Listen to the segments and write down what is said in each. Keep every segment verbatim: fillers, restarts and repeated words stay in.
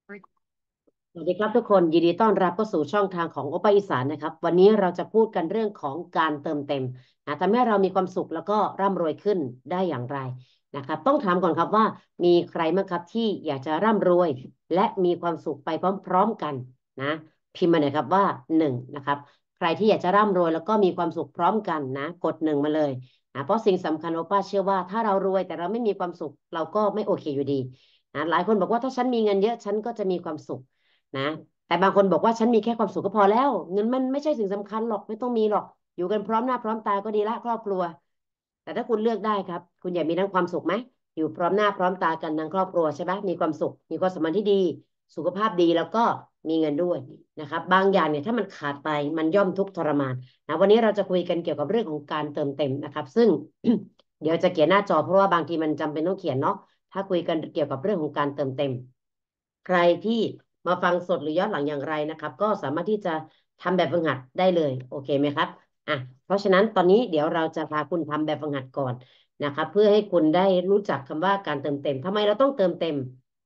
สวัสดีครับทุกคนยินดีต้อนรับเข้าสู่ช่องทางของโอปาอีสานนะครับวันนี้เราจะพูดกันเรื่องของการเติมเต็มนะทำให้เรามีความสุขแล้วก็ร่ำรวยขึ้นได้อย่างไรนะครับต้องถามก่อนครับว่ามีใครบ้างครับที่อยากจะร่ำรวยและมีความสุขไปพร้อมๆกันนะพิมพ์มาหน่อยครับว่าหนึ่งนะครับใครที่อยากจะร่ำรวยแล้วก็มีความสุขพร้อมกันนะกดหนึ่งมาเลยนะเพราะสิ่งสำคัญโอป้าเชื่อว่าถ้าเรารวยแต่เราไม่มีความสุขเราก็ไม่โอเคอยู่ดีนะหลายคนบอกว่าถ้าฉันมีเงินเยอะฉันก็จะมีความสุข นะแต่บางคนบอกว่าฉันมีแค่ความสุขก็พอแล้วเงินมันไม่ใช่สิ่งสำคัญหรอกไม่ต้องมีหรอกอยู่กันพร้อมหน้าพร้อมตาก็ดีละครอบครัวแต่ถ้าคุณเลือกได้ครับคุณอยากมีทั้งความสุขไหมอยู่พร้อมหน้าพร้อมตากันทั้งครอบครัวใช่ไหมมีความสุขมีความสัมพันธ์ที่ดีสุขภาพดีแล้วก็มีเงินด้วยนะครับบางอย่างเนี่ยถ้ามันขาดไปมันย่อมทุกข์ทรมานนะวันนี้เราจะคุยกันเกี่ยวกับเรื่องของการเติมเต็มนะครับซึ่งเดี๋ยวจะเขียนหน้าจอเพราะว่าบางทีมันจำเป็นต้องเขียนเนาะถ้าคุยกันเกี่ยวกับเรื่องของการเติมเต็มใครที่ มาฟังสดหรือย้อนหลังอย่างไรนะครับก็สามารถที่จะทำแบบฝึกหัดได้เลยโอเคไหมครับอ่ะเพราะฉะนั้นตอนนี้เดี๋ยวเราจะพาคุณทำแบบฝึกหัดก่อนนะครับเพื่อให้คุณได้รู้จักคำว่าการเติมเต็มทำไมเราต้องเติมเต็ม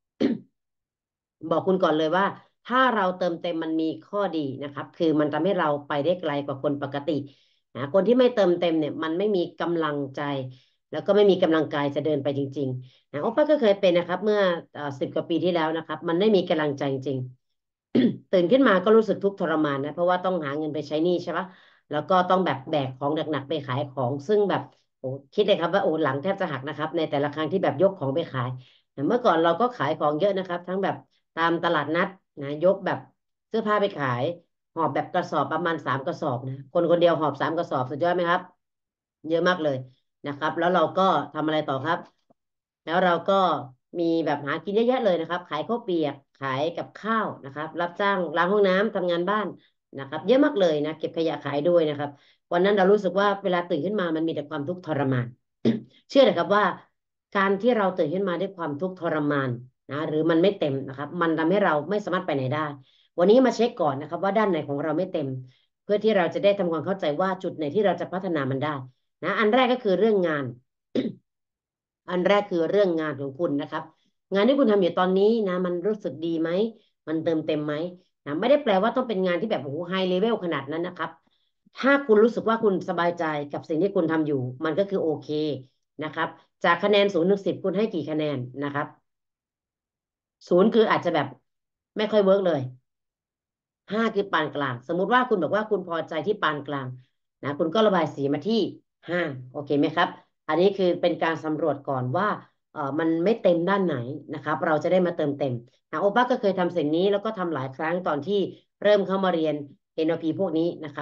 บอกคุณก่อนเลยว่าถ้าเราเติมเต็มมันมีข้อดีนะครับคือมันทำให้เราไปได้ไกลกว่าคนปกตินะคนที่ไม่เติมเต็มเนี่ยมันไม่มีกำลังใจแล้วก็ไม่มีกำลังกายจะเดินไปจริงๆนะโอป้าก็เคยเป็นนะครับเมื่อสิบกว่าปีที่แล้วนะครับมันไม่มีกำลังใจจริงๆตื่นขึ้นมาก็รู้สึกทุกข์ทรมานนะเพราะว่าต้องหาเงินไปใช้หนี้ใช่ปะแล้วก็ต้องแบบแบกของหนักๆไปขายของซึ่งแบบโอ้คิดเลยครับว่าโอ้หลังแทบจะหักนะครับในแต่ละครั้งที่แบบยกของไปขาย เมื่อก่อนเราก็ขายของเยอะนะครับทั้งแบบตามตลาดนัดนะยกแบบเสื้อผ้าไปขายหอบแบบกระสอบประมาณสามกระสอบนะคนคนเดียวหอบสามกระสอบสุดยอดไหมครับเยอะมากเลยนะครับแล้วเราก็ทำอะไรต่อครับแล้วเราก็มีแบบหากินเยอะแยะเลยนะครับขายข้าวเปียกขายกับข้าวนะครับรับจ้างล้างห้องน้ำทำงานบ้านนะครับเยอะมากเลยนะเก็บขยะขายด้วยนะครับวันนั้นเรารู้สึกว่าเวลาตื่นขึ้นมามันมีแต่ความทุกข์ทรมาน เชื่อเลยครับว่าการที่เราตื่นขึ้นมาด้วยความทุกข์ทรมานนะหรือมันไม่เต็มนะครับมันทำให้เราไม่สามารถไปไหนได้วันนี้มาเช็คก่อนนะครับว่าด้านไหนของเราไม่เต็มเพื่อที่เราจะได้ทำความเข้าใจว่าจุดไหนที่เราจะพัฒนามันได้นะอันแรกก็คือเรื่องงานอันแรกคือเรื่องงานของคุณนะครับงานที่คุณทำอยู่ตอนนี้นะมันรู้สึกดีไหมมันเติมเต็มไหมนะไม่ได้แปลว่าต้องเป็นงานที่แบบโอ้โหไฮเลเวลขนาดนั้นนะครับถ้าคุณรู้สึกว่าคุณสบายใจกับสิ่งที่คุณทำอยู่มันก็คือโอเค นะครับจากคะแนนศูนย์ถึงสิบคุณให้กี่คะแนนนะครับศูนย์คืออาจจะแบบไม่ค่อยเวิร์กเลยห้าคือปานกลางสมมุติว่าคุณบอกว่าคุณพอใจที่ปานกลางนะคุณก็ระบายสีมาที่ห้าโอเคไหมครับอันนี้คือเป็นการสำรวจก่อนว่าเออมันไม่เต็มด้านไหนนะครับเราจะได้มาเติมเต็มนะโอป้าก็เคยทำสิ่งนี้แล้วก็ทำหลายครั้งตอนที่เริ่มเข้ามาเรียน เอ็น แอล พี พวกนี้นะครับ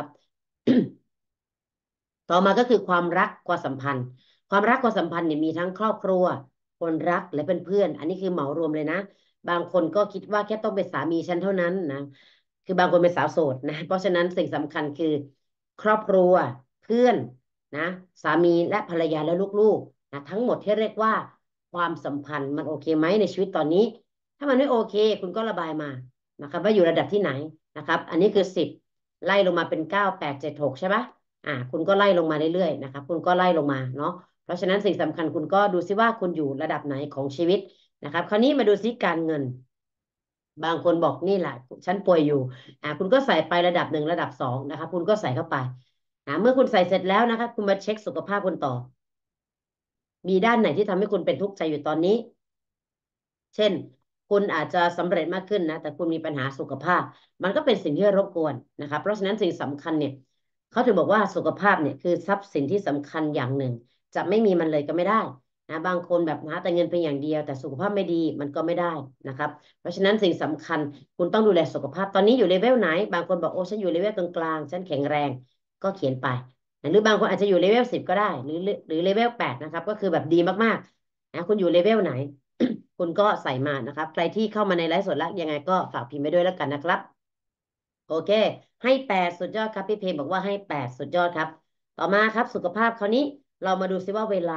ต่อมาก็คือความรักความสัมพันธ์ความรักความสัมพันธ์เนี่ยมีทั้งครอบครัวคนรักและเป็นเพื่อนอันนี้คือเหมารวมเลยนะบางคนก็คิดว่าแค่ต้องเป็นสามีฉันเท่านั้นนะคือบางคนเป็นสาวโสดนะเพราะฉะนั้นสิ่งสำคัญคือครอบครัวเพื่อนนะสามีและภรรยาและลูกๆนะทั้งหมดที่เรียกว่าความสัมพันธ์มันโอเคไหมในชีวิตตอนนี้ถ้ามันไม่โอเคคุณก็ระบายมานะครับว่าอยู่ระดับที่ไหนนะครับอันนี้คือสิบไล่ลงมาเป็นเก้าแปดเจ็ดหกใช่ปะ อ่าคุณก็ไล่ลงมาเรื่อยๆนะครับคุณก็ไล่ลงมาเนาะเพราะฉะนั้นสิ่งสำคัญคุณก็ดูซิว่าคุณอยู่ระดับไหนของชีวิตนะครับคราวนี้มาดูซิการเงินบางคนบอกนี่แหละฉันป่วยอยู่อ่าคุณก็ใส่ไประดับหนึ่งระดับสองนะครับคุณก็ใส่เข้าไปอ่าเมื่อคุณใส่เสร็จแล้วนะครับคุณมาเช็คสุขภาพคุณต่อมีด้านไหนที่ทำให้คุณเป็นทุกข์ใจอยู่ตอนนี้ เช่นคุณอาจจะสำเร็จมากขึ้นนะแต่คุณมีปัญหาสุขภาพมันก็เป็นสิ่งที่รบกวนนะครับเพราะฉะนั้นสิ่งสำคัญเนี่ยเขาถึงบอกว่าสุขภาพเนี่ยคือทรัพย์สินที่สำคัญอย่างหนึ่งจะไม่มีมันเลยก็ไม่ได้นะบางคนแบบหาแต่เงินเพียงอย่างเดียวแต่สุขภาพไม่ดีมันก็ไม่ได้นะครับเพราะฉะนั้นสิ่งสำคัญคุณต้องดูแลสุขภาพตอนนี้อยู่เลเวลไหนบางคนบอกโอ้ฉันอยู่เลเวลกลางๆฉันแข็งแรงก็เขียนไปหรือบางคนอาจจะอยู่เลเวลสิบก็ได้หรือหรือเลเวลแปดนะครับก็คือแบบดีมากๆนะคุณอยู่เลเวลไหน คุณก็ใส่มานะครับใครที่เข้ามาในไลฟ์สดแล้วยังไงก็ฝากพิมพ์ไปด้วยแล้วกันนะครับโอเคให้แปดสุดยอดครับพี่เพย์บอกว่าให้แปดสุดยอดครับต่อมาครับสุขภาพคราวนี้เรามาดูซิว่าเวลา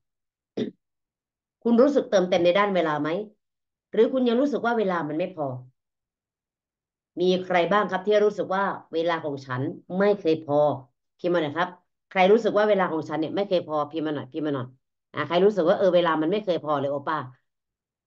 คุณรู้สึกเติมเต็มในด้านเวลาไหมหรือคุณยังรู้สึกว่าเวลามันไม่พอมีใครบ้างครับที่รู้สึกว่าเวลาของฉันไม่เคยพอพิมพ์มาหน่อยครับใครรู้สึกว่าเวลาของฉันเนี่ยไม่เคยพอพิมพ์มาหน่อยพิมพ์มาหน่อยอ่าใครรู้สึกว่าเออเวลามันไม่เคยพอเลยโอป้า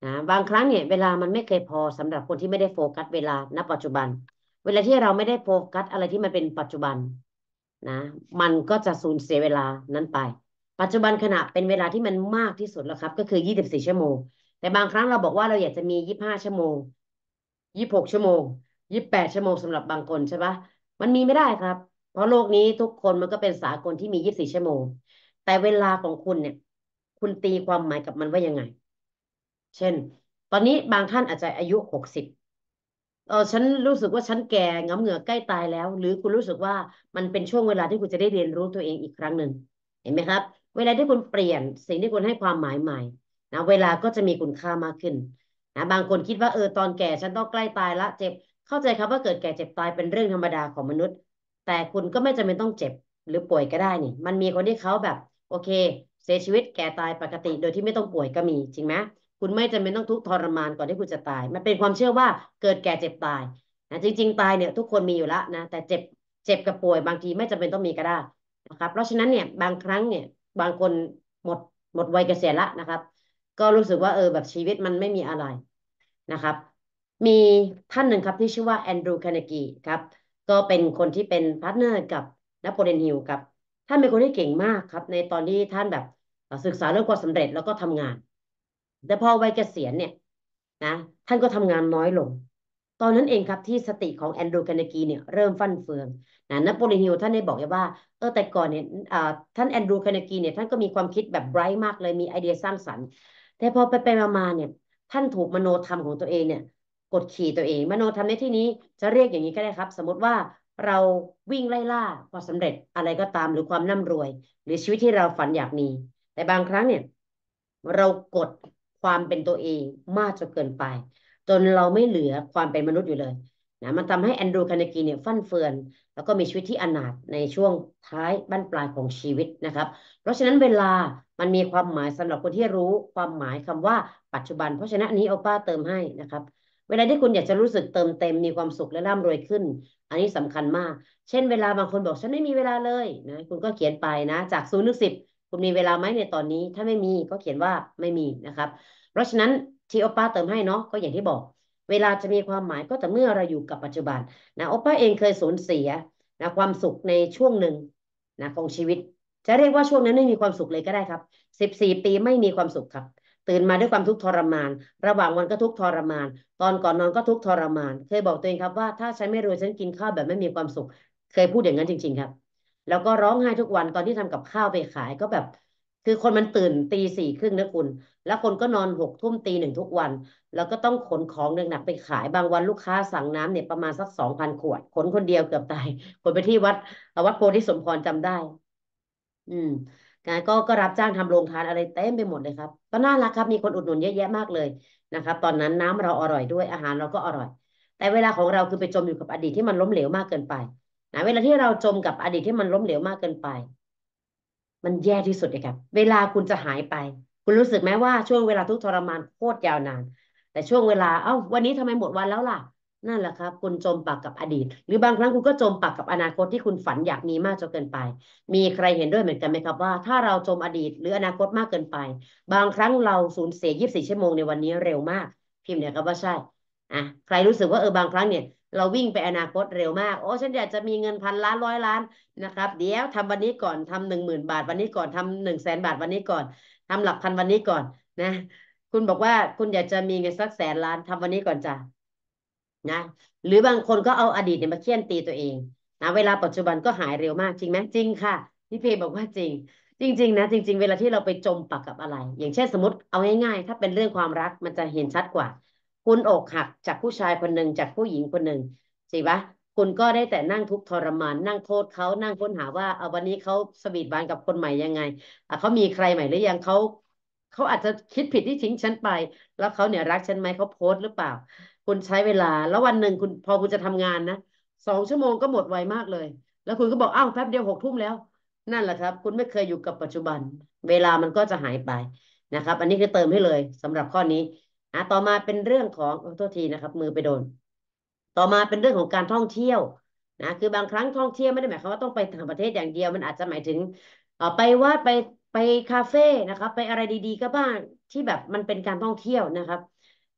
นะบางครั้งเนี่ยเวลามันไม่เคยพอสำหรับคนที่ไม่ได้โฟกัสเวลาณปัจจุบันเวลาที่เราไม่ได้โฟกัสอะไรที่มันเป็นปัจจุบันนะมันก็จะสูญเสียเวลานั้นไปปัจจุบันขณะเป็นเวลาที่มันมากที่สุดแล้วครับก็คือยี่สิบสี่ชั่วโมงแต่บางครั้งเราบอกว่าเราอยากจะมียี่สิบห้าชั่วโมงยี่สิบหกชั่วโมงยี่สิบแปดชั่วโมงสำหรับบางคนใช่ปะมันมีไม่ได้ครับเพราะโลกนี้ทุกคนมันก็เป็นสากลที่มียี่สิบสี่ชั่วโมงแต่เวลาของคุณเนี่ยคุณตีความหมายกับมันว่ายังไง เช่นตอนนี้บางท่านอาจจะอายุหกสิบเออฉันรู้สึกว่าฉันแก่งำเหงือกใกล้ตายแล้วหรือคุณรู้สึกว่ามันเป็นช่วงเวลาที่คุณจะได้เรียนรู้ตัวเองอีกครั้งหนึ่งเห็นไหมครับเวลาที่คุณเปลี่ยนสิ่งที่คุณให้ความหมายใหม่นะเวลาก็จะมีคุณค่ามากขึ้นนะบางคนคิดว่าเออตอนแก่ฉันต้องใกล้ตายละเจ็บเข้าใจครับว่าเกิดแก่เจ็บตายเป็นเรื่องธรรมดาของมนุษย์แต่คุณก็ไม่จำเป็นต้องเจ็บหรือป่วยก็ได้นี่มันมีคนที่เขาแบบโอเคเสียชีวิตแก่ตายปกติโดยที่ไม่ต้องป่วยก็มีจริงไหม คุณไม่จำเป็นต้องทุกข์ทรมานก่อนที่คุณจะตายมันเป็นความเชื่อว่าเกิดแก่เจ็บตายนะจริงๆตายเนี่ยทุกคนมีอยู่แล้วนะแต่เจ็บเจ็บกับป่วยบางทีไม่จำเป็นต้องมีก็ได้นะครับเพราะฉะนั้นเนี่ยบางครั้งเนี่ยบางคนหมดหมดวัยเกษียณละนะครับก็รู้สึกว่าเออแบบชีวิตมันไม่มีอะไรนะครับมีท่านหนึ่งครับที่ชื่อว่าแอนดรูว์คาร์เนกีครับก็เป็นคนที่เป็นพาร์ทเนอร์กับนโปเลียนฮิลครับท่านเป็นคนที่เก่งมากครับในตอนที่ท่านแบบศึกษาเรื่องความสำเร็จแล้วก็ทำงาน แต่พอวัยเกษียณเนี่ยนะท่านก็ทำงานน้อยลงตอนนั้นเองครับที่สติของแอนดรูว์การเนกีเนี่ยเริ่มฟั่นเฟือนนะนโปเลียนฮิลท่านได้บอกไว้ว่าเออแต่ก่อนเนี่ยอ่าท่านแอนดรูว์การเนกีเนี่ยท่านก็มีความคิดแบบไบรท์มากเลยมีไอเดียสร้างสรรค์แต่พอไปไปมาๆเนี่ยท่านถูกมโนธรรมของตัวเองเนี่ยกดขี่ตัวเองมโนธรรมในที่นี้จะเรียกอย่างนี้ก็ได้ครับสมมติว่าเราวิ่งไล่ล่าความสำเร็จอะไรก็ตามหรือความร่ำรวยหรือชีวิตที่เราฝันอยากมีแต่บางครั้งเนี่ยเรากดความเป็นตัวเองมากจนเกินไปจนเราไม่เหลือความเป็นมนุษย์อยู่เลยนะมันทำให้แอนดรูว์คาร์เนกีเนี่ยฟั่นเฟือนแล้วก็มีชีวิตที่อนาถในช่วงท้ายบั้นปลายของชีวิตนะครับเพราะฉะนั้นเวลามันมีความหมายสำหรับคนที่รู้ความหมายคำว่าปัจจุบันเพราะฉะนั้นอันนี้เอาป้าเติมให้นะครับเวลาที่คุณอยากจะรู้สึกเติมเต็มมีความสุขและร่ำรวยขึ้นอันนี้สำคัญมากเช่นเวลาบางคนบอกฉันไม่มีเวลาเลยนะคุณก็เขียนไปนะจากศูนย์ถึงสิบ คุณมีเวลาไหมในตอนนี้ถ้าไม่มีก็เขียนว่าไม่มีนะครับเพราะฉะนั้นที่โอป้าเติมให้เนาะก็อย่างที่บอกเวลาจะมีความหมายก็แต่เมื่อเราอยู่กับปัจจุบันนะโอป้าเองเคยสูญเสียนะความสุขในช่วงหนึ่งนะของชีวิตจะเรียกว่าช่วงนั้นไม่มีความสุขเลยก็ได้ครับสิบสี่ปีไม่มีความสุขครับตื่นมาด้วยความทุกข์ทรมานระหว่างวันก็ทุกข์ทรมานตอนก่อนนอนก็ทุกข์ทรมานเคยบอกตัวเองครับว่าถ้าฉันไม่รวยฉันกินข้าวแบบไม่มีความสุขเคยพูดอย่างนั้นจริงๆครับ แล้วก็ร้องไห้ทุกวันตอนที่ทำกับข้าวไปขายก็แบบคือคนมันตื่นตีสี่ครึ่งนะคุณแล้วคนก็นอนหกทุ่มตีหนึ่งทุกวันแล้วก็ต้องขนของหนักๆไปขายบางวันลูกค้าสั่งน้ำเนี่ยประมาณสักสองพันขวดขนคนเดียวเกือบตายขนไปที่วัดวัดโพธิสมพรจำได้ อืมการก็ก็รับจ้างทำโรงทานอะไรเต็มไปหมดเลยครับก็น่ารักครับมีคนอุดหนุนเยอะแยะมากเลยนะครับตอนนั้นน้ำเราอร่อยด้วยอาหารเราก็อร่อยแต่เวลาของเราคือไปจมอยู่กับอดีตที่มันล้มเหลวมากเกินไปนะเวลาที่เราจมกับอดีตที่มันล้มเหลวมากเกินไป มันแย่ที่สุดเลยครับเวลาคุณจะหายไปคุณรู้สึกไหมว่าช่วงเวลาทุกข์ทรมานโคตรยาวนานแต่ช่วงเวลาเอ้าวันนี้ทำไมหมดวันแล้วล่ะนั่นแหละครับคุณจมปักกับอดีตหรือบางครั้งคุณก็จมปักกับอนาคตที่คุณฝันอยากมีมากจนเกินไปมีใครเห็นด้วยเหมือนกันไหมครับว่าถ้าเราจมอดีตหรืออนาคตมากเกินไปบางครั้งเราสูญเสียยี่สิบสี่ชั่วโมงในวันนี้เร็วมากพิมพ์เนี่ยครับว่าใช่อ่ะใครรู้สึกว่าเออบางครั้งเนี่ยเราวิ่งไปอนาคตเร็วมากโอ้ฉันอยากจะมีเงินพันล้านร้อยล้าน นะครับเดี๋ยวทำวันนี้ก่อนทำหนึ่งหมื่นบาทวันนี้ก่อนทำหนึ่งแสนบาทวันนี้ก่อนทำหลักพันวันนี้ก่อนนะคุณบอกว่าคุณอยากจะมีเงินสักแสนล้านทำวันนี้ก่อนจ้ะนะหรือบางคนก็เอาอดีตเนี่ยมาเฆี่ยนตีตัวเองนะเวลาปัจจุบันก็หายเร็วมากจริงไหมจริงค่ะพี่เพย์บอกว่าจริงจริงๆนะจริงๆเวลาที่เราไปจมปักกับอะไรอย่างเช่นสมมติเอาง่ายๆถ้าเป็นเรื่องความรักมันจะเห็นชัดกว่าคุณอกหักจากผู้ชายคนหนึ่งจากผู้หญิงคนหนึ่งสิปะ คุณก็ได้แต่นั่งทุกข์ทรมานนั่งโทษเขานั่งค้นหาว่าเอาวันนี้เขาสวีทหวานกับคนใหม่ยังไงอ่ะเขามีใครใหม่หรือยังเขาเขาอาจจะคิดผิดที่ทิ้งฉันไปแล้วเขาเนี่ยรักฉันไหมเขาโพสต์หรือเปล่าคุณใช้เวลาแล้ววันหนึ่งคุณพอคุณจะทำงานนะสองชั่วโมงก็หมดไวมากเลยแล้วคุณก็บอกอ้าวแป๊บเดียวหกทุ่มแล้วนั่นแหละครับคุณไม่เคยอยู่กับปัจจุบันเวลามันก็จะหายไปนะครับอันนี้คือเติมให้เลยสำหรับข้อนี้อ่ะต่อมาเป็นเรื่องของขอโทษทีนะครับมือไปโดน ต่อมาเป็นเรื่องของการท่องเที่ยวนะคือบางครั้งท่องเที่ยวไม่ได้หมายความว่าต้องไปต่างประเทศอย่างเดียวมันอาจจะหมายถึงเอ่อไปวัดไปไปคาเฟ่นะครับไปอะไรดีๆก็บ้างที่แบบมันเป็นการท่องเที่ยวนะครับ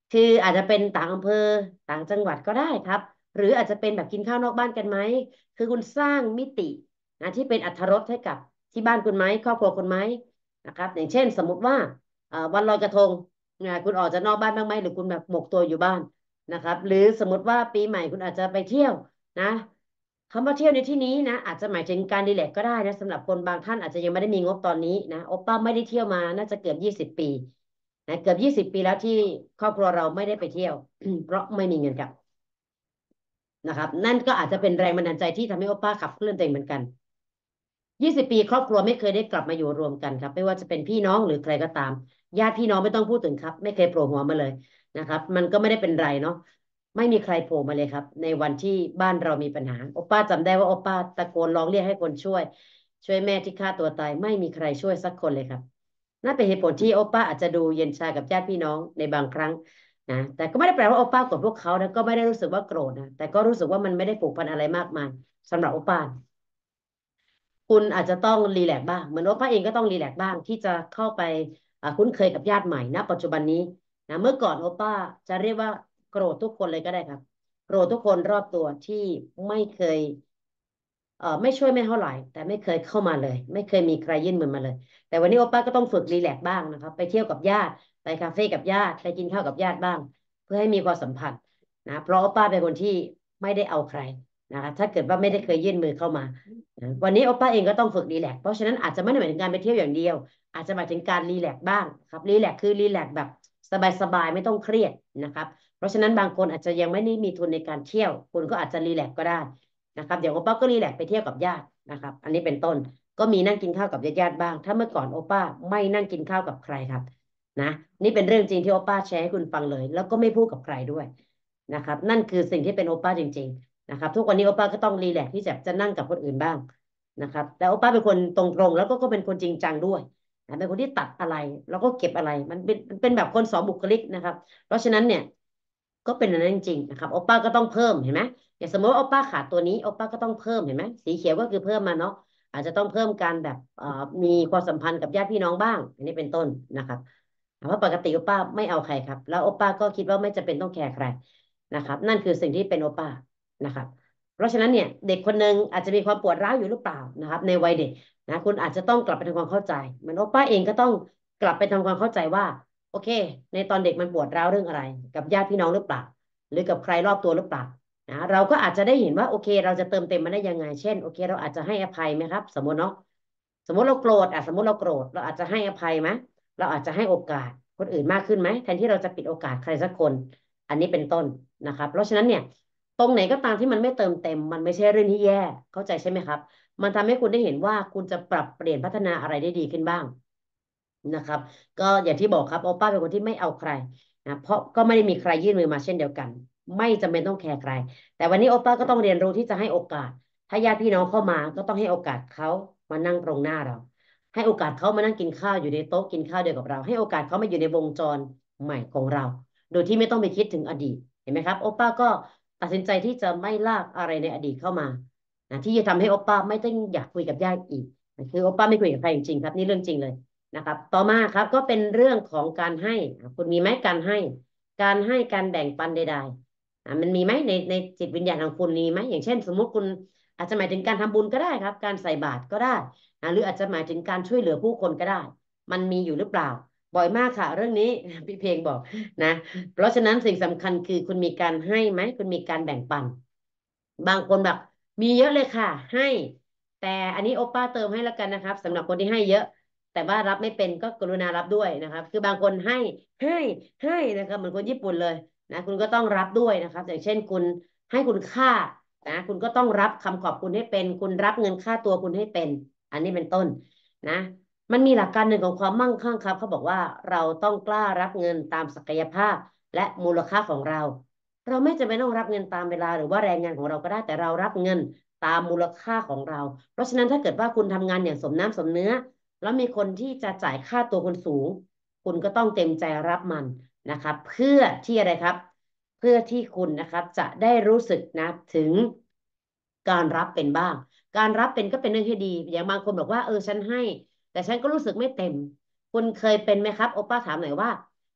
คืออาจจะเป็นต่างอำเภอต่างจังหวัดก็ได้ครับหรืออาจจะเป็นแบบกินข้าวนอกบ้านกันไหมคือคุณสร้างมิตินะที่เป็นอรรถรสให้กับที่บ้านคุณไหมครอบครัวคุณไหมนะครับอย่างเช่นสมมติว่าเอ่อวันลอยกระทงนะคุณออกจากนอกบ้านบ้างไหมหรือคุณแบบหมกตัวอยู่บ้านนะครับหรือสมมติว่าปีใหม่คุณอาจจะไปเที่ยวนะคำว่าเที่ยวในที่นี้นะอาจจะหมายถึงการรีแลกซ์ก็ได้นะสำหรับคนบางท่านอาจจะยังไม่ได้มีงบตอนนี้นะโอป้าไม่ได้เที่ยวมาน่าจะเกือบยี่สิบปี นะเกือบยี่สิบปีแล้วที่ครอบครัวเราไม่ได้ไปเที่ยวเพราะไม่มีเงินครับนะครับนั่นก็อาจจะเป็นแรงบันดาลใจที่ทำให้โอป้าขับเคลื่อนตัวเองเหมือนกันยี่สิบปีครอบครัวไม่เคยได้กลับมาอยู่รวมกันครับไม่ว่าจะเป็นพี่น้องหรือใครก็ตามญาติพี่น้องไม่ต้องพูดถึงครับไม่เคยโผล่หัวมาเลยนะครับมันก็ไม่ได้เป็นไรเนาะไม่มีใครโผล่มาเลยครับในวันที่บ้านเรามีปัญหาโอป้าจำได้ว่าโอป้าตะโกนร้องเรียกให้คนช่วยช่วยแม่ที่ฆ่าตัวตายไม่มีใครช่วยสักคนเลยครับนั่นเป็นเหตุผลที่โอป้าอาจจะดูเย็นชากับญาติพี่น้องในบางครั้งนะแต่ก็ไม่ได้แปลว่าโอป้าโกรธพวกเขานะก็ไม่ได้รู้สึกว่าโกรธนะแต่ก็รู้สึกว่ามันไม่ได้ผูกพันอะไรมากมายสำหรับโอป้า คุณอาจจะต้องรีแลกซ์บ้างเหมือนว่าพระเองก็ต้องรีแลกซ์บ้างที่จะเข้าไปอ่าคุ้นเคยกับญาติใหม่ณปัจจุบันนี้นะเมื่อก่อนโอป้าจะเรียกว่าโกรธทุกคนเลยก็ได้ครับโกรธทุกคนรอบตัวที่ไม่เคยเอ่อไม่ช่วยไม่เท่าไหร่แต่ไม่เคยเข้ามาเลยไม่เคยมีใครยื่นมือมาเลยแต่วันนี้โอป้าก็ต้องฝึกรีแลกซ์บ้างนะครับไปเที่ยวกับญาติไปคาเฟ่กับญาติไปกินข้าวกับญาติบ้างเพื่อให้มีความสัมพันธ์นะเพราะโอป้าเป็นคนที่ไม่ได้เอาใครนะคะถ้าเกิดว่าไม่ได้เคยยื่นมือเข้ามา นะวันนี้โอป้าเองก็ต้องฝึกรีแลกซ์เพราะฉะนั้นอาจจะไม่ได้หมายถึงการไปเที่ยวอย่างเดียวอาจจะหมายถึงการรีแลกซ์บ้างครับรีแลกซ์คือรีแลกซ์แบบสบายๆไม่ต้องเครียดนะครับเพราะฉะนั้นบางคนอาจจะยังไม่ได้มีทุนในการเที่ยวคุณก็อาจจะรีแลกซ์ก็ได้นะครับเดี๋ยวโอป้าก็รีแลกซ์ไปเที่ยวกับญาตินะครับอันนี้เป็นต้นก็มีนั่งกินข้าวกับญาติๆบ้างถ้าเมื่อก่อนโอป้าไม่นั่งกินข้าวกับใครครับนะนี่เป็นเรื่องจริงที่โอป้าแชร์ให้คุณฟังเลยแล้วก็ไม่พูดกับใครด้วยนะครับนั่นคือสิ่งที่เป็นโอป้าจริงๆนะครับทุกวันนี้โอป้าก็ต้องรีแลกซ์ที่จะจะนั่งกับคนอื่นบ้าง นะครับแต่โอป้าเป็นคนตรงๆแล้วก็ก็เป็นคนจริงจังด้วยนะเป็นคนที่ตัดอะไรแล้วก็เก็บอะไรมันเป็นมันเป็นแบบคนสองบุคลิกนะครับเพราะฉะนั้นเนี่ยก็เป็นอย่างนั้นจริงๆนะครับโอป้าก็ต้องเพิ่มเห็นไหมอย่างสมมติว่าโอป้าขาดตัวนี้โอป้าก็ต้องเพิ่มเห็นไหมสีเขียวก็คือเพิ่มมาเนาะอาจจะต้องเพิ่มการแบบเอ่อมีความสัมพันธ์กับญาติพี่น้องบ้างอันนี้เป็นต้นนะครับเพราะปกติโอป้าไม่เอาใครครับแล้วโอป้าก็คิดว่าไม่จำเป็นต้องแคร์ใครนะครับนั่นคือสิ่งที่เป็นโอป้านะครับ เพราะฉะนั้นเนี่ยเด็กคนหนึ่งอาจจะมีความปวดร้าวอยู่หรือเปล่านะครับในวัยเด็กนะคุณอาจจะต้องกลับไปทำความเข้าใจเหมือนโอป้าเองก็ต้องกลับไปทำความเข้าใจว่าโอเคในตอนเด็กมันปวดร้าวเรื่องอะไรกับญาติพี่น้องหรือเปล่าหรือกับใครรอบตัวหรือเปล่านะเราก็อาจจะได้เห็นว่าโอเคเราจะเติมเต็มมันได้ยังไงเช่นโอเคเราอาจจะให้อภัยไหมครับสมมติเนาะสมมติเราโกรธอ่ะสมมติเราโกรธเราอาจจะให้อภัยไหมเราอาจจะให้โอกาสคนอื่นมากขึ้นไหมแทนที่เราจะปิดโอกาสใครสักคนอันนี้เป็นต้นนะครับเพราะฉะนั้นเนี่ย ตรงไหนก็ตามที่มันไม่เติมเต็มมันไม่ใช่เรื่องที่แย่เข้าใจใช่ไหมครับมันทำให้คุณได้เห็นว่าคุณจะปรับเปลี่ยนพัฒนาอะไรได้ดีขึ้นบ้างนะครับก็อย่างที่บอกครับโอป้าเป็นคนที่ไม่เอาใครนะเพราะก็ไม่ได้มีใครยื่นมือมาเช่นเดียวกันไม่จำเป็นต้องแคร์ใครแต่วันนี้โอป้าก็ต้องเรียนรู้ที่จะให้โอกาสถ้าญาติพี่น้องเข้ามาก็ต้องให้โอกาสเขามานั่งตรงหน้าเราให้โอกาสเขามานั่งกินข้าวอยู่ในโต๊ะกินข้าวเดียวกับเราให้โอกาสเขามาอยู่ในวงจรใหม่ของเราโดยที่ไม่ต้องไปคิดถึงอดีตเห็นไหมครับโอป้าก็ ตัดสินใจที่จะไม่ลากอะไรในอดีตเข้ามานะที่จะทำให้โอป้าไม่ต้องอยากคุยกับญาติอีกนะคือโอป้าไม่คุยกับใครจริงๆครับนี่เรื่องจริงเลยนะครับต่อมาครับก็เป็นเรื่องของการให้คุณมีไหมการให้การให้การแบ่งปันใดๆอ่ะมันมีไหมในในจิตวิญญาณของคุณมีไหมอย่างเช่นสมมุติคุณอาจจะหมายถึงการทำบุญก็ได้ครับการใส่บาตรก็ได้นะหรืออาจจะหมายถึงการช่วยเหลือผู้คนก็ได้มันมีอยู่หรือเปล่าบ่อยมากค่ะเรื่องนี้พี่เพลงบอกนะ เพราะฉะนั้นสิ่งสำคัญคือคุณมีการให้ไหมคุณมีการแบ่งปันบางคนแบบมีเยอะเลยค่ะให้แต่อันนี้โอป้าเติมให้แล้วกันนะครับสำหรับคนที่ให้เยอะแต่ว่ารับไม่เป็นก็กรุณารับด้วยนะครับคือบางคนให้ให้ให้นะครับเหมือนคนญี่ปุ่นเลยนะคุณก็ต้องรับด้วยนะครับอย่างเช่นคุณให้คุณค่านะคุณก็ต้องรับคำขอบคุณให้เป็นคุณรับเงินค่าตัวคุณให้เป็นอันนี้เป็นต้นนะ มันมีหลักการหนึ่งของความมั่งคั่งครับเขาบอกว่าเราต้องกล้ารับเงินตามศักยภาพและมูลค่าของเราเราไม่จำเป็นต้องรับเงินตามเวลาหรือว่าแรงงานของเราก็ได้แต่เรารับเงินตามมูลค่าของเราเพราะฉะนั้นถ้าเกิดว่าคุณทำงานอย่างสมน้ำสมเนื้อแล้วมีคนที่จะจ่ายค่าตัวคุณสูงคุณก็ต้องเต็มใจรับมันนะครับเพื่อที่อะไรครับเพื่อที่คุณนะครับจะได้รู้สึกนะถึงการรับเป็นบ้างการรับเป็นก็เป็นเรื่องที่ดีอย่างบางคนบอกว่าเออฉันให้ แต่ฉันก็รู้สึกไม่เต็ม คุณเคยเป็นไหมครับโอป้าถามหน่อยว่า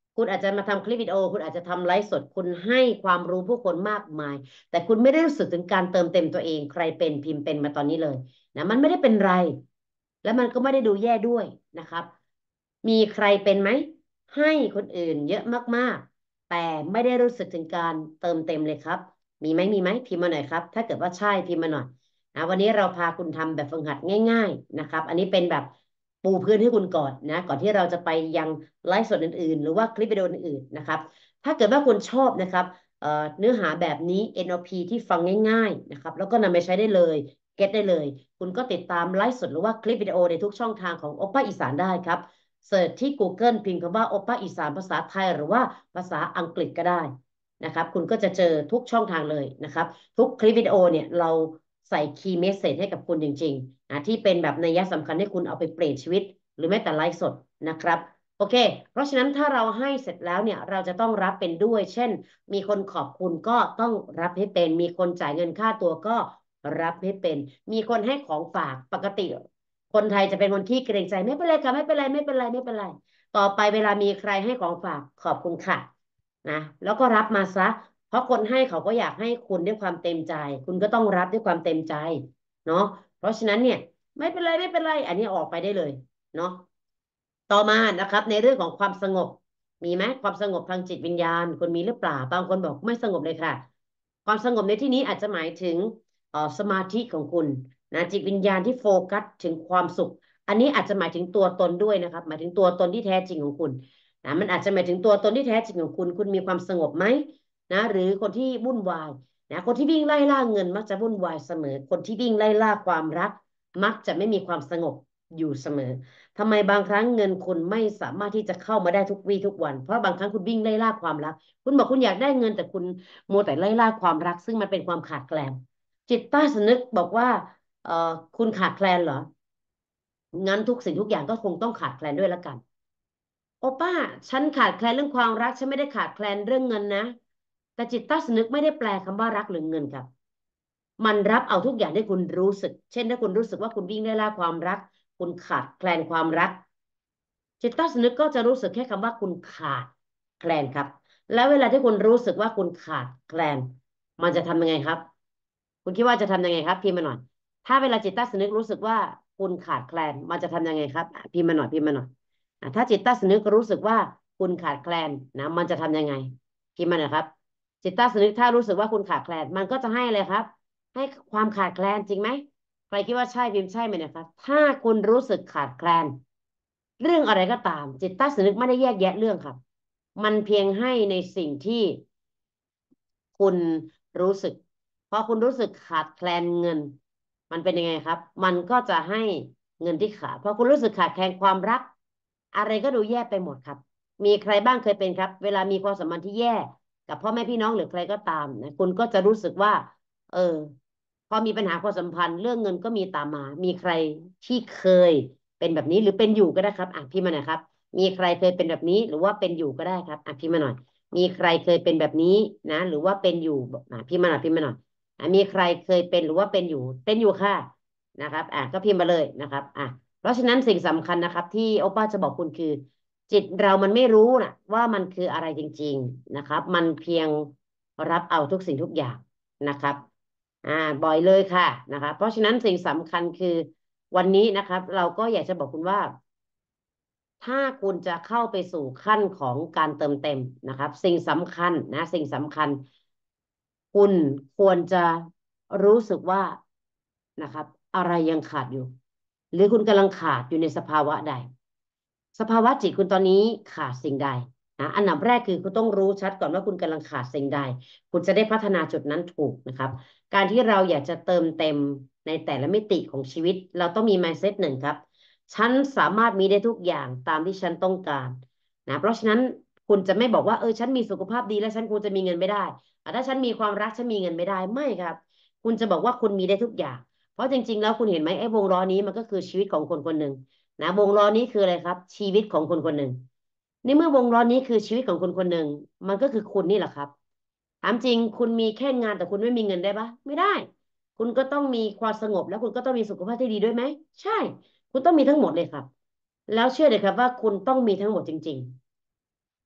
คุณอาจจะมาทำคลิปวิดีโอคุณอาจจะทำไลฟ์สดคุณให้ความรู้ผู้คนมากมายแต่คุณไม่ได้รู้สึกถึงการเติมเต็มตัวเองใครเป็นพิมพ์เป็นมาตอนนี้เลยนะมันไม่ได้เป็นไรและมันก็ไม่ได้ดูแย่ด้วยนะครับมีใครเป็นไหมให้คนอื่นเยอะมากๆแต่ไม่ได้รู้สึกถึงการเติมเต็มเลยครับมีไหมมีไหมพิมพ์มาหน่อยครับถ้าเกิดว่าใช่พิมพ์มาหน่อยนะวันนี้เราพาคุณทำแบบฝึกหัดง่ายๆนะครับอันนี้เป็นแบบปูพื้นให้คุณก่อนนะก่อนที่เราจะไปยังไลฟ์สดอื่นๆหรือว่าคลิปวิดีโออื่นๆนะครับถ้าเกิดว่าคุณชอบนะครับเอ่อเนื้อหาแบบนี้ เอ็น แอล พี ที่ฟังง่ายๆนะครับแล้วก็นำไปใช้ได้เลยเก็ตได้เลยคุณก็ติดตามไลฟ์สดหรือว่าคลิปวิดีโอในทุกช่องทางของโอป้าอีสานได้ครับเสิร์ชที่ กูเกิล พิมพ์คำว่าโอป้าอีสานภาษาไทยหรือว่าภาษาอังกฤษก็ได้นะครับคุณก็จะเจอทุกช่องทางเลยนะครับทุกคลิปวิดีโอเนี่ยเราใส่คีย์เมสเสจให้กับคุณจริงๆนะที่เป็นแบบนัยสำคัญให้คุณเอาไปเปลี่ยนชีวิตหรือแม้แต่ไลฟ์สดนะครับ โอเคเพราะฉะนั้นถ้าเราให้เสร็จแล้วเนี่ยเราจะต้องรับเป็นด้วยเช่นมีคนขอบคุณก็ต้องรับให้เป็นมีคนจ่ายเงินค่าตัวก็รับให้เป็นมีคนให้ของฝากปกติคนไทยจะเป็นคนขี้เกรงใจไม่เป็นไรค่ะไม่เป็นไรไม่เป็นไรไม่เป็นไรต่อไปเวลามีใครให้ของฝากขอบคุณค่ะนะแล้วก็รับมาซะเพราะคนให้เขาก็อยากให้คุณด้วยความเต็มใจคุณก็ต้องรับด้วยความเต็มใจเนาะเพราะฉะนั้นเนี่ยไม่เป็นไรไม่เป็นไรอันนี้ออกไปได้เลยเนาะ ต่อมานะครับในเรื่องของความสงบมีไหมความสงบทางจิตวิญญาณคุณมีหรือเปล่าบางคนบอกไม่สงบเลยค่ะความสงบในที่นี้อาจจะหมายถึงเอ่อสมาธิของคุณนะจิตวิญญาณที่โฟกัสถึงความสุขอันนี้อาจจะหมายถึงตัวตนด้วยนะครับหมายถึงตัวตนที่แท้จริงของคุณนะมันอาจจะหมายถึงตัวตนที่แท้จริงของคุณคุณมีความสงบไหมนะหรือคนที่วุ่นวายนะคนที่วิ่งไล่ล่าเงินมักจะวุ่นวายเสมอคนที่วิ่งไล่ล่าความรักมักจะไม่มีความสงบอยู่เสมอ ทำไมบางครั้งเงินคุณไม่สามารถที่จะเข้ามาได้ทุกวี่ทุกวันเพราะบางครั้งคุณวิ่งไล่ล่าความรักคุณบอกคุณอยากได้เงินแต่คุณมัวแต่ไล่ล่าความรักซึ่งมันเป็นความขาดแคลนจิตใต้สำนึกบอกว่าเอ่อคุณขาดแคลนเหรองั้นทุกสิ่งทุกอย่างก็คงต้องขาดแคลนด้วยละกันโอป้าฉันขาดแคลนเรื่องความรักฉันไม่ได้ขาดแคลนเรื่องเงินนะแต่จิตใต้สำนึกไม่ได้แปลคำว่ารักหรือเงินครับ มันรับเอาทุกอย่างที่คุณรู้สึก เช่นถ้าคุณรู้สึกว่าคุณวิ่งไล่ล่าความรัก คุณขาดแคลนความรักจิตใต้สำนึกก็จะรู้สึกแค่คำว่าคุณขาดแคลนครับแล้วเวลาที่คุณรู้สึกว่าคุณขาดแคลนมันจะทำยังไงครับคุณคิดว่าจะทำยังไงครับพิมพ์มาหน่อยถ้าเวลาจิตใต้สำนึกรู้สึกว่าคุณขาดแคลนมันจะทำยังไงครับอ่ะพิมพ์มาหน่อยพิมพ์มาหน่อยอ่ะถ้าจิตใต้สำนึกรู้สึกว่าคุณขาดแคลนนะมันจะทำยังไงพิมพ์มาหน่อยครับจิตใต้สำนึกถ้ารู้สึกว่าคุณขาดแคลนมันก็จะให้เลยครับ ให้ความขาดแคลนจริงไหมใครคิดว่าใช่พิมพ์ใช่ไหมนะครับถ้าคุณรู้สึกขาดแคลนเรื่องอะไรก็ตามจิตใต้สำนึกไม่ได้แยกแยะเรื่องครับมันเพียงให้ในสิ่งที่คุณรู้สึกพอคุณรู้สึกขาดแคลนเงินมันเป็นยังไงครับมันก็จะให้เงินที่ขาดพอคุณรู้สึกขาดแคลนความรักอะไรก็ดูแย่ไปหมดครับมีใครบ้างเคยเป็นครับเวลามีความสัมพันธ์ที่แย่กับพ่อแม่พี่น้องหรือใครก็ตามนะคุณก็จะรู้สึกว่าเออ พอมีปัญหาความสัมพันธ์เรื่องเงินก็มีตามมามีใครที่เคยเป็นแบบนี้หรือเป็นอยู่ก็ได้ครับอ่ะพี่มาหน่อยครับมีใครเคยเป็นแบบนี้หรือว่าเป็นอยู่ก็ได้ครับอ่ะพี่มาหน่อยมีใครเคยเป็นแบบนี้นะหรือว่าเป็นอยู่อ่ะพี่มาหน่อยพี่มาหน่อยอ่ะมีใครเคยเป็นหรือว่าเป็นอยู่เป็นอยู่ค่ะนะครับอ่ะก็พิมพ์มาเลยนะครับอ่ะเพราะฉะนั้นสิ่งสำคัญนะครับที่โอป้าจะบอกคุณคือจิตเรามันไม่รู้นะว่ามันคืออะไรจริงๆนะครับมันเพียงรับเอาทุกสิ่งทุกอย่างนะครับ อ่าบ่อยเลยค่ะนะคะเพราะฉะนั้นสิ่งสำคัญคือวันนี้นะครับเราก็อยากจะบอกคุณว่าถ้าคุณจะเข้าไปสู่ขั้นของการเติมเต็มนะครับสิ่งสำคัญนะสิ่งสำคัญคุณควรจะรู้สึกว่านะครับอะไรยังขาดอยู่หรือคุณกำลังขาดอยู่ในสภาวะใดสภาวะจิตคุณตอนนี้ขาดสิ่งใดนะอันดับแรกคือคุณต้องรู้ชัดก่อนว่าคุณกำลังขาดสิ่งใดคุณจะได้พัฒนาจุดนั้นถูกนะครับ การที่เราอยากจะเติมเต็มในแต่ละมิติของชีวิตเราต้องมี mindset หนึ่งครับฉันสามารถมีได้ทุกอย่างตามที่ฉันต้องการนะเพราะฉะนั้นคุณจะไม่บอกว่าเออฉันมีสุขภาพดีแล้วฉันควรจะมีเงินไม่ได้อ่ะถ้าฉันมีความรักฉันมีเงินไม่ได้ไม่ครับคุณจะบอกว่าคุณมีได้ทุกอย่างเพราะจริงๆแล้วคุณเห็นไหมไอ้วงล้อนี้มันก็คือชีวิตของคนคนหนึ่งนะวงล้อนี้คืออะไรครับชีวิตของคนคนหนึ่งในเมื่อวงล้อนี้คือชีวิตของคนคนหนึ่งมันก็คือคุณนี่แหละครับ ถามจริงคุณมีแค่งานแต่คุณไม่มีเงินได้ปะไม่ได้คุณก็ต้องมีความสงบแล้วคุณก็ต้องมีสุขภาพที่ดีด้วยไหมใช่คุณต้องมีทั้งหมดเลยครับแล้วเชื่อเลยครับว่าคุณต้องมีทั้งหมดจริง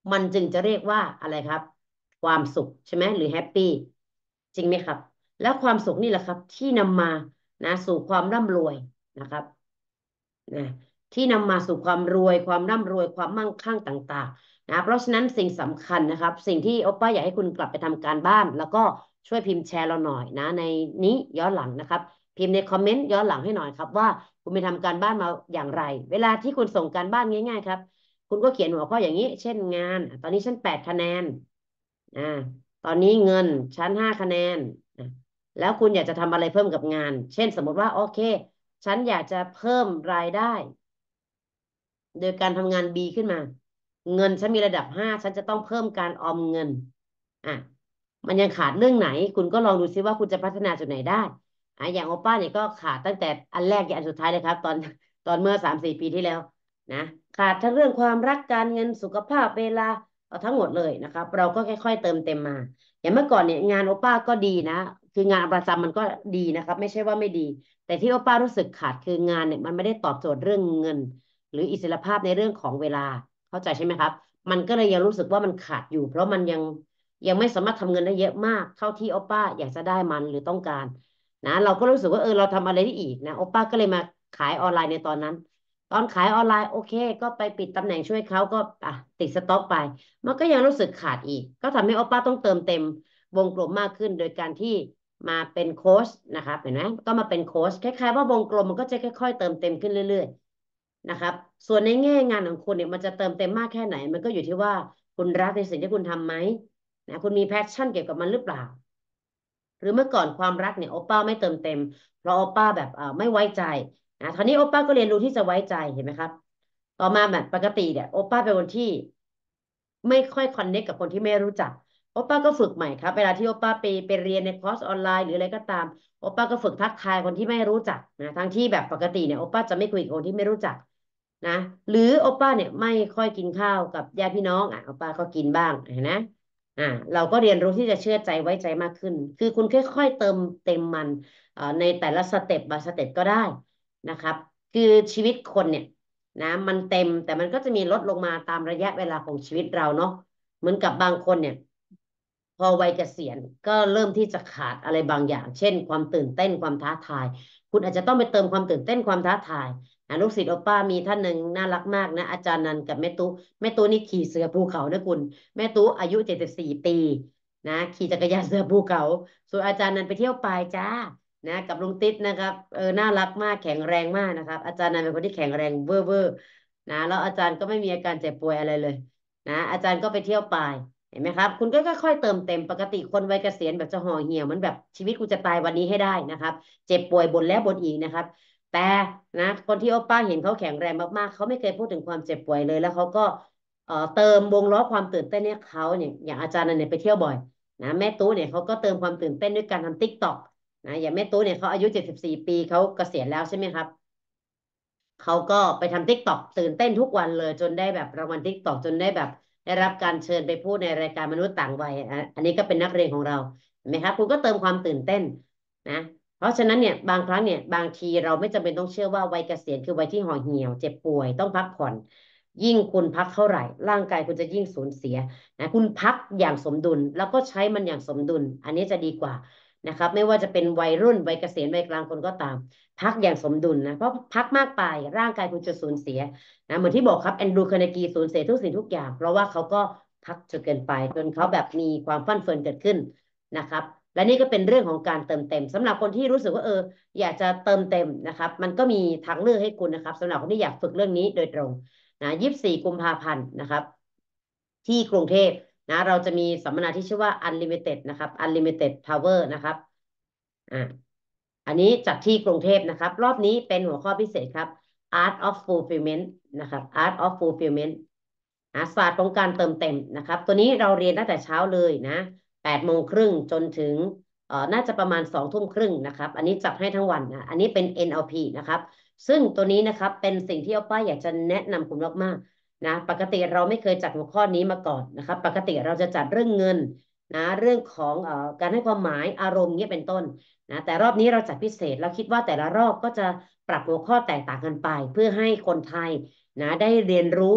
มันจึงจะเรียกว่าอะไรครับความสุขใช่ไหมหรือแฮปปี้จริงไหมครับแล้วความสุขนี่แหละครับที่นำมานะสู่ความร่ำรวยนะครับ นะที่นำมาสู่ความรวยความร่ำรวยความมั่งคั่งต่างๆนะเพราะฉะนั้นสิ่งสำคัญนะครับสิ่งที่โอป้าอยากให้คุณกลับไปทำการบ้านแล้วก็ช่วยพิมพ์แชร์เราหน่อยนะในนี้ย้อนหลังนะครับพิมพ์ในคอมเมนต์ย้อนหลังให้หน่อยครับว่าคุณไปทำการบ้านมาอย่างไรเวลาที่คุณส่งการบ้านง่ายๆครับคุณก็เขียนหัวข้ออย่างนี้เช่นงานตอนนี้ฉันแปดคะแนนอ่าตอนนี้เงินชั้นห้าคะแนนอ่ะแล้วคุณอยากจะทำอะไรเพิ่มกับงานเช่นสมมติว่าโอเค ฉันอยากจะเพิ่มรายได้โดยการทำงาน B ขึ้นมาเงินฉันมีระดับห้าฉันจะต้องเพิ่มการออมเงินอ่ะมันยังขาดเรื่องไหนคุณก็ลองดูซิว่าคุณจะพัฒนาจุดไหนได้อ่ะอย่างโอป้าเนี่ยก็ขาดตั้งแต่อันแรกอย่างอันสุดท้ายเลยครับตอนตอนเมื่อสามสี่ปีที่แล้วนะขาดทั้งเรื่องความรักการเงินสุขภาพเวลาเอาทั้งหมดเลยนะครับเราก็ค่อยๆเติมเต็มมาอย่างเมื่อก่อนเนี่ยงานโอป้าก็ดีนะคืองานประจำมันก็ดีนะครับไม่ใช่ว่าไม่ดี แต่ที่โอป้ารู้สึกขาดคืองานเนี่ยมันไม่ได้ตอบโจทย์เรื่องเงินหรืออิสรภาพในเรื่องของเวลาเข้าใจใช่ไหมครับมันก็เลยยังรู้สึกว่ามันขาดอยู่เพราะมันยังยังไม่สามารถทำเงินได้เยอะมากเท่าที่โอป้าอยากจะได้มันหรือต้องการนะเราก็รู้สึกว่าเออเราทำอะไรได้อีกนะโอป้าก็เลยมาขายออนไลน์ในตอนนั้นตอนขายออนไลน์โอเคก็ไปปิดตำแหน่งช่วยเขาก็อ่ะติดสต็อกไปมันก็ยังรู้สึกขาดอีกก็ทำให้โอป้าต้องเติมเต็มวงกลมมากขึ้นโดยการที่ มาเป็นโค้ชนะครับเห็นไหมก็มาเป็นโค้ชคล้ายๆว่าวงกลมมันก็จะค่อยๆเติมเต็มขึ้นเรื่อยๆนะครับส่วนในแง่งานของคุณเนี่ยมันจะเติมเต็มมากแค่ไหนมันก็อยู่ที่ว่าคุณรักในสิ่งที่คุณทำไหมนะคุณมีแพชชั่นเกี่ยวกับมันหรือเปล่าหรือเมื่อก่อนความรักเนี่ยโอป้าไม่เติมเต็มเพราะโอป้าแบบเอ่อไม่ไว้ใจนะคราวนี้โอป้าก็เรียนรู้ที่จะไว้ใจเห็นไหมครับต่อมาแบบปกติเนี่ยโอป้าเป็นคนที่ไม่ค่อยคอนเนคกับคนที่ไม่รู้จัก โอป้าก็ฝึกใหม่ครับเวลาที่โอป้าไปไปเรียนในคอร์สออนไลน์หรืออะไรก็ตามโอป้าก็ฝึกทักทายคนที่ไม่รู้จักนะทั้งที่แบบปกติเนี่ยโอป้าจะไม่คุยกับคนที่ไม่รู้จักนะหรือโอป้าเนี่ยไม่ค่อยกินข้าวกับญาติพี่น้องอ่ะโอป้าก็กินบ้างเห็นไหมอ่าเราก็เรียนรู้ที่จะเชื่อใจไว้ใจมากขึ้นคือคุณค่อยๆเติมเต็มมันเอ่อในแต่ละสเต็ปบายสเต็ปก็ได้นะครับคือชีวิตคนเนี่ยนะมันเต็มแต่มันก็จะมีลดลงมาตามระยะเวลาของชีวิตเราเนาะ เหมือนกับบางคนเนี่ยพอวัยเกษียณก็เริ่มที่จะขาดอะไรบางอย่างเช่นความตื่นเต้นความท้าทายคุณอาจจะต้องไปเติมความตื่นเต้นความท้าทายนะลูกศิษย์โอป้ามีท่านหนึ่งน่ารักมากนะอาจารย์นันกับแม่ตุ๊แม่ตุ๊นี่ขี่เสือภูเขานะคุณแม่ตุ๊อายุเจ็ดสิบสี่ปีนะขี่จักรยานเสือภูเขาส่วนอาจารย์นันไปเที่ยวปายจ้านะกับลุงติ๊ดนะครับเออน่ารักมากแข็งแรงมากนะครับอาจารย์นันเป็นคนที่แข็งแรงเวอร์เวอร์นะแล้วอาจารย์ก็ไม่มีอาการเจ็บป่วยอะไรเลย นะอาจารย์ก็ไปเที่ยวป่ายเห็นไหมครับคุณก็ค่อยๆเติมเต็มปกติคนวัยเกษียณแบบจะห่อเหี่ยวเหมันแบบชีวิตกูจะตายวันนี้ให้ได้นะครับเจ็บป่วยบ่นแล้วบ่นอีกนะครับแต่นะคนที่โอป้าเห็นเขาแข็งแรงมากๆเขาไม่เคยพูดถึงความเจ็บป่วยเลยแล้วเขาก็เอ่อเติมวงล้อความตื่นเต้นเนี่ยเขาเนี่ยอย่างอาจารย์เนี่ยไปเที่ยวบ่อยนะแม่ตู้เนี่ยเขาก็เติมความตื่นเต้นด้วยการทำติ๊กต็อกนะอย่างแม่ตู้เนี่ยเขาอายุเจ็ดสิบสี่ปีเขาเกษียณแล้วใช่ไหมครับ เขาก็ไปทำติ๊กต็อกตื่นเต้นทุกวันเลยจนได้แบบรางวัลติ๊กต็อกจนได้แบบได้รับการเชิญไปพูดในรายการมนุษย์ต่างวัยอ่ะอันนี้ก็เป็นนักเรียนของเราเห็นไหมครับคุณก็เติมความตื่นเต้นนะเพราะฉะนั้นเนี่ยบางครั้งเนี่ยบางทีเราไม่จำเป็นต้องเชื่อว่าวัยเกษียณคือวัยที่ห่อเหี่ยวเจ็บป่วยต้องพักผ่อนยิ่งคุณพักเท่าไหร่ร่างกายคุณจะยิ่งสูญเสียนะคุณพักอย่างสมดุลแล้วก็ใช้มันอย่างสมดุลอันนี้จะดีกว่านะครับไม่ว่าจะเป็นวัยรุ่นวัยเกษียณวัยกลางคนก็ตาม พักอย่างสมดุลนะเพราะพักมากไปร่างกายคุณจะสูญเสียนะเหมือนที่บอกครับแอนดรูคาร์เนกีสูญเสียทุกสิ่งทุกอย่างเพราะว่าเขาก็พักจนเกินไปจนเขาแบบมีความฟั่นเฟือนเกิดขึ้นนะครับและนี่ก็เป็นเรื่องของการเติมเต็มสำหรับคนที่รู้สึกว่าเอออยากจะเติมเต็มนะครับมันก็มีทางเลือกให้คุณนะครับสำหรับคนที่อยากฝึกเรื่องนี้โดยตรงนะยี่สิบสี่กุมภาพันธ์นะครับที่กรุงเทพนะเราจะมีสัมมนาที่ชื่อว่า Unlimited นะครับ Unlimited Power นะครับอ่า อันนี้จัดที่กรุงเทพนะครับรอบนี้เป็นหัวข้อพิเศษครับ Art of Fulfillment นะครับ Art of Fulfillment นะศาสตร์ของการเติมเต็มนะครับตัวนี้เราเรียนตั้งแต่เช้าเลยนะแปดโมงครึ่งจนถึงเอ่อน่าจะประมาณสองทุ่มครึ่งนะครับอันนี้จัดให้ทั้งวันนะอันนี้เป็น เอ็น แอล พี นะครับซึ่งตัวนี้นะครับเป็นสิ่งที่เอาป้าอยากจะแนะนำคุณมากๆนะปกติเราไม่เคยจัดหัวข้อนี้มาก่อนนะครับปกติเราจะจัดเรื่องเงินนะเรื่องของเอ่อการให้ความหมายอารมณ์เงี้ยเป็นต้น นะแต่รอบนี้เราจัดพิเศษแล้วคิดว่าแต่ละรอบก็จะปรับหัวข้อแตกต่างกันไปเพื่อให้คนไทยนะได้เรียนรู้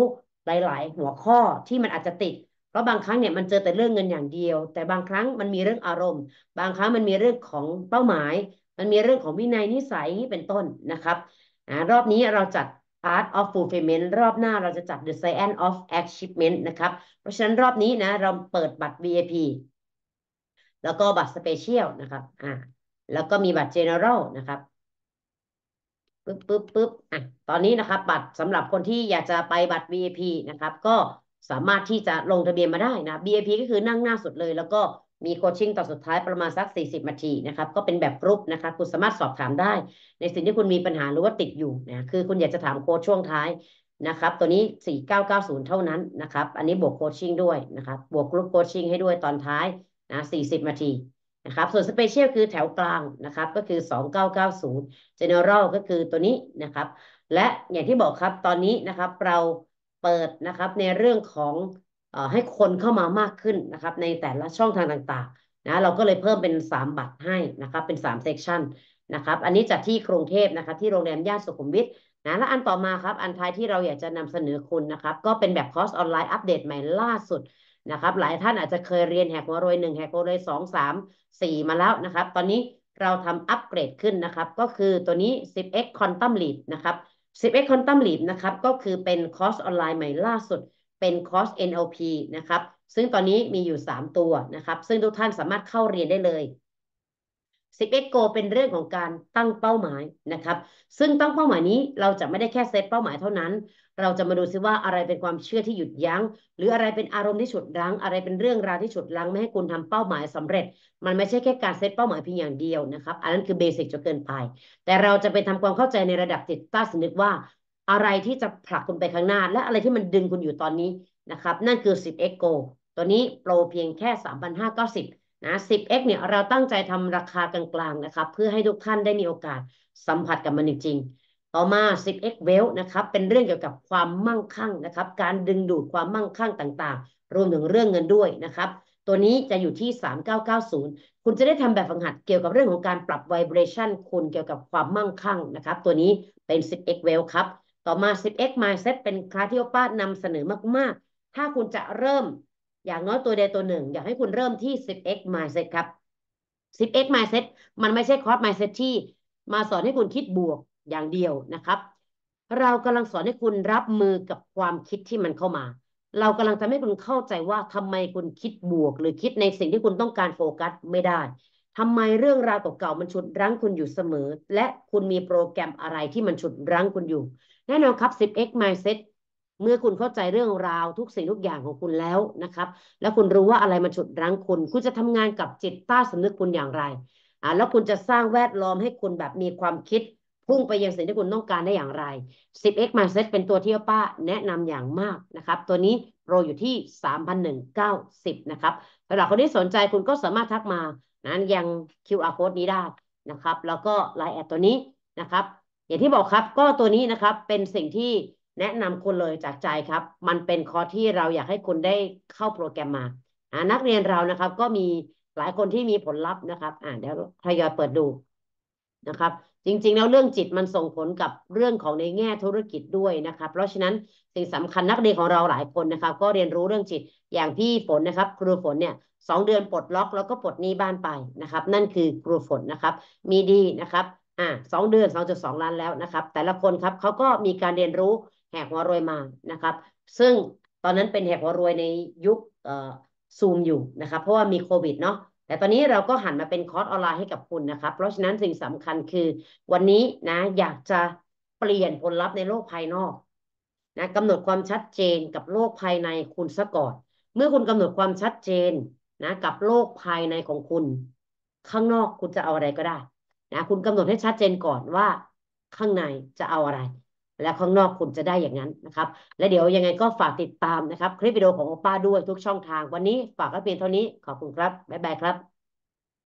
หลายๆหัวข้อที่มันอาจจะติดเพราะบางครั้งเนี่ยมันเจอแต่เรื่องเงินอย่างเดียวแต่บางครั้งมันมีเรื่องอารมณ์บางครั้งมันมีเรื่องของเป้าหมายมันมีเรื่องของวินัยนิสัยนี่เป็นต้นนะครับอ่ารอบนี้เราจัด Art of Fulfillment รอบหน้าเราจะจัด The Science of Achievement นะครับเพราะฉะนั้นรอบนี้นะเราเปิดบัตร วี ไอ พี แล้วก็บัตร Special นะครับอ่าแล้วก็มีบัตร General นะครับ ปึ๊บปึ๊บปึ๊บอ่ะตอนนี้นะครับบัตรสำหรับคนที่อยากจะไปบัตร วี ไอ พี นะครับก็สามารถที่จะลงทะเบียนมาได้นะ วี ไอ พี ก็คือนั่งหน้าสุดเลยแล้วก็มีโคชชิ่งต่อสุดท้ายประมาณสักสี่สิบนาทีนะครับก็เป็นแบบกรุ๊ปนะครับคุณสามารถสอบถามได้ในสิ่งที่คุณมีปัญหาหรือว่าติดอยู่นะคือคุณอยากจะถามโค้ชช่วงท้ายนะครับตัวนี้สี่เก้าเก้าศูนย์เท่านั้นนะครับอันนี้บวกโคชชิ่งด้วยนะครับบวกกรุ๊ปโคชชิ่งให้ด้วยตอนท้ายนะสี่สิบนาทีนะครับส่วนสเปเชียลคือแถวกลางนะครับก็คือสองเก้าเก้าศูนย์ General ก็คือตัวนี้นะครับและอย่างที่บอกครับตอนนี้นะครับเราเปิดนะครับในเรื่องของเอ่อให้คนเข้ามามากขึ้นนะครับในแต่ละช่องทางต่างๆนะเราก็เลยเพิ่มเป็นสามบัตรให้นะครับเป็นสามเซกชันนะครับอันนี้จัดที่กรุงเทพนะครับที่โรงแรมย่านสุขุมวิทนะและอันต่อมาครับอันท้ายที่เราอยากจะนำเสนอคุณนะครับก็เป็นแบบคอร์สออนไลน์อัปเดตใหม่ล่าสุดนะครับหลายท่านอาจจะเคยเรียนแหกหัวรวยหนึ่งแหกหัวรวยสองสามสี่มาแล้วนะครับตอนนี้เราทำอัปเกรดขึ้นนะครับก็คือตัวนี้ สิบเอ็กซ์ Quantum Leap นะครับ สิบเอ็กซ์ Quantum Leap นะครับก็คือเป็นคอร์สออนไลน์ใหม่ล่าสุดเป็นคอร์ส เอ็น แอล พี นะครับซึ่งตอนนี้มีอยู่สามตัวนะครับซึ่งทุกท่านสามารถเข้าเรียนได้เลย สิบ เอ็กซ์ โก เป็นเรื่องของการตั้งเป้าหมายนะครับซึ่งตั้งเป้าหมายนี้เราจะไม่ได้แค่เซตเป้าหมายเท่านั้นเราจะมาดูซิว่าอะไรเป็นความเชื่อที่หยุดยั้งหรืออะไรเป็นอารมณ์ที่ฉุดรั้งอะไรเป็นเรื่องราวที่ฉุดรั้งไม่ให้คุณทำเป้าหมายสำเร็จมันไม่ใช่แค่การเซตเป้าหมายเพียงอย่างเดียวนะครับอันนั้นคือเบสิกจนเกินไปแต่เราจะไปทำความเข้าใจในระดับจิตใต้สำนึกว่าอะไรที่จะผลักคุณไปข้างหน้าและอะไรที่มันดึงคุณอยู่ตอนนี้นะครับนั่นคือ สิบ เอ็กซ์ โก ตัวนี้โปรเพียงแค่สามพันห้าร้อยเก้าสิบนะ สิบ เอ็กซ์ เนี่ยเราตั้งใจทำราคากลางๆนะครับเพื่อให้ทุกท่านได้มีโอกาสสัมผัสกับมันจริงๆต่อมา สิบ เอ็กซ์ Wealth นะครับเป็นเรื่องเกี่ยวกับความมั่งคั่งนะครับการดึงดูดความมั่งคั่งต่างๆรวมถึงเรื่องเงินด้วยนะครับตัวนี้จะอยู่ที่สามพันเก้าร้อยเก้าสิบคุณจะได้ทำแบบฝึกหัดเกี่ยวกับเรื่องของการปรับ vibration คุณเกี่ยวกับความมั่งคั่งนะครับตัวนี้เป็น สิบ เอ็กซ์ Wealth ครับต่อมา สิบ เอ็กซ์ Mindset เป็นคลาสที่โอป้านำเสนอมากๆถ้าคุณจะเริ่มอย่างน้อยตัวใดตัวหนึ่งอยากให้คุณเริ่มที่ สิบ เอ็กซ์ Mindset ครับ สิบ เอ็กซ์ Mindset มันไม่ใช่คอร์ส Mindset ที่มาสอนให้คุณคิดบวกอย่างเดียวนะครับเรากำลังสอนให้คุณรับมือกับความคิดที่มันเข้ามาเรากำลังทำให้คุณเข้าใจว่าทำไมคุณคิดบวกหรือคิดในสิ่งที่คุณต้องการโฟกัสไม่ได้ทำไมเรื่องราวเก่าๆมันฉุดรั้งคุณอยู่เสมอและคุณมีโปรแกรมอะไรที่มันฉุดรั้งคุณอยู่แน่นอนครับ สิบ เอ็กซ์ Mindset เมื่อคุณเข้าใจเรื่องราวทุกสิ่งทุกอย่างของคุณแล้วนะครับแล้วคุณรู้ว่าอะไรมันฉุดรั้งคุณคุณจะทำงานกับจิตใต้สำนึกคุณอย่างไรอ่าแล้วคุณจะสร้างแวดล้อมให้คุณแบบมีความคิดพุ่งไปยังสิ่งที่คุณต้องการได้อย่างไร สิบ เอ็กซ์ Mindset เป็นตัวที่ป้าแนะนำอย่างมากนะครับตัวนี้โปรอยู่ที่สามพันหนึ่งร้อยเก้าสิบนะครับสำหรับคนที่สนใจคุณก็สามารถทักมานะยัง คิว อาร์ code นี้ได้นะครับแล้วก็ ไลน์ แอดตัวนี้นะครับอย่างที่บอกครับก็ตัวนี้นะครับเป็นสิ่งที่แนะนำคุณเลยจากใจครับมันเป็นคอร์สที่เราอยากให้คุณได้เข้าโปรแกรมมาอ่านักเรียนเรานะครับก็มีหลายคนที่มีผลลัพธ์นะครับอ่าเดี๋ยวทยอยเปิดดูนะครับจริงๆแล้วเรื่องจิตมันส่งผลกับเรื่องของในแง่ธุรกิจด้วยนะครับเพราะฉะนั้นสิ่งสำคัญนักเรียนของเราหลายคนนะครับก็เรียนรู้เรื่องจิตอย่างพี่ฝนนะครับครูฝนเนี่ยสองเดือนปลดล็อกแล้วก็ปลดหนี้บ้านไปนะครับนั่นคือครูฝนนะครับมีดีนะครับอ่าสองเดือนสองจุดสองล้านแล้วนะครับแต่ละคนครับเขาก็มีการเรียนรู้แหกหัวรวยมานะครับซึ่งตอนนั้นเป็นแหกหัวรวยในยุคเอ่อซูมอยู่นะครับเพราะว่ามีโควิดเนาะแต่ตอนนี้เราก็หันมาเป็นคอร์สออนไลน์ให้กับคุณนะครับเพราะฉะนั้นสิ่งสำคัญคือวันนี้นะอยากจะเปลี่ยนผลลัพธ์ในโลกภายนอกนะกำหนดความชัดเจนกับโลกภายในคุณซะก่อนเมื่อคุณกำหนดความชัดเจนนะกับโลกภายในของคุณข้างนอกคุณจะเอาอะไรก็ได้นะคุณกำหนดให้ชัดเจนก่อนว่าข้างในจะเอาอะไรแล้วข้างนอกคุณจะได้อย่างนั้นนะครับและเดี๋ยวยังไงก็ฝากติดตามนะครับคลิปวิดีโอของโอป้าด้วยทุกช่องทางวันนี้ฝากไว้เพียงเท่านี้ขอบคุณครับบ๊ายบายครับ